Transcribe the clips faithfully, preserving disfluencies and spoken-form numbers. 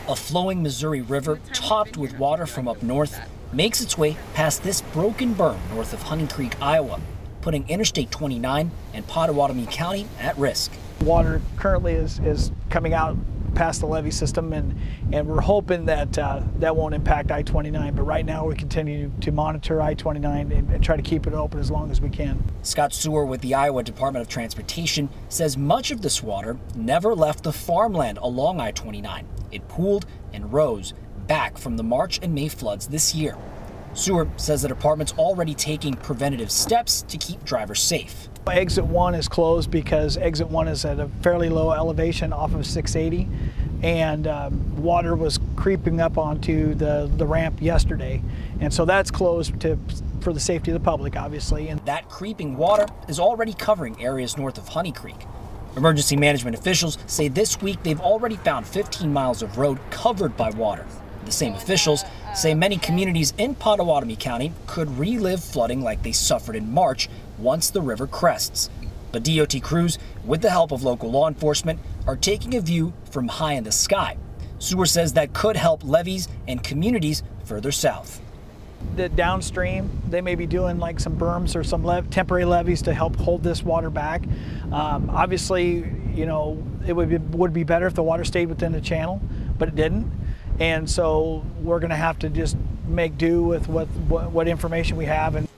A flowing Missouri River, topped with water from up north, makes its way past this broken berm north of Honey Creek, Iowa, putting Interstate twenty-nine and Pottawatomie County at risk. Water currently is, is coming out past the levee system, and, and we're hoping that uh, that won't impact I twenty-nine, but right now we continue to monitor I twenty-nine and, and try to keep it open as long as we can. Scott Sewer with the Iowa Department of Transportation says much of this water never left the farmland along I twenty-nine. It pooled and rose back from the March and May floods this year. Sewer says the department's already taking preventative steps to keep drivers safe. Exit one is closed because exit one is at a fairly low elevation off of six eighty, and um, water was creeping up onto the, the ramp yesterday. And so that's closed to, for the safety of the public, obviously. And that creeping water is already covering areas north of Honey Creek. Emergency management officials say this week they've already found fifteen miles of road covered by water. The same officials say many communities in Pottawatomie County could relive flooding like they suffered in March once the river crests. But D O T crews, with the help of local law enforcement, are taking a view from high in the sky. Sewer says that could help levees and communities further south. The downstream, they may be doing like some berms or some le temporary levees to help hold this water back. Um, obviously, you know, it would be, would be better if the water stayed within the channel, but it didn't. And so we're going to have to just make do with what, what, what information we have. And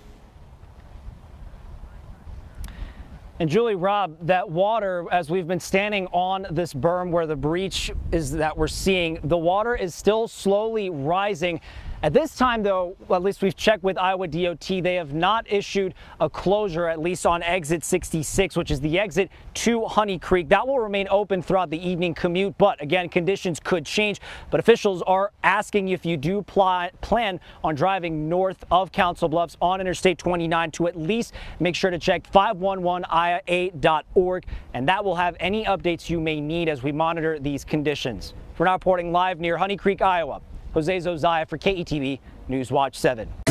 And Julie, Rob, that water, as we've been standing on this berm where the breach is that we're seeing, the water is still slowly rising. At this time, though, at least we've checked with Iowa D O T, they have not issued a closure, at least on exit sixty-six, which is the exit to Honey Creek. That will remain open throughout the evening commute, but again, conditions could change. But officials are asking if you do pl plan on driving north of Council Bluffs on Interstate twenty-nine to at least make sure to check five one one I A dot org, and that will have any updates you may need as we monitor these conditions. We're now reporting live near Honey Creek, Iowa. Jose Zozaya for K E T V News Watch seven.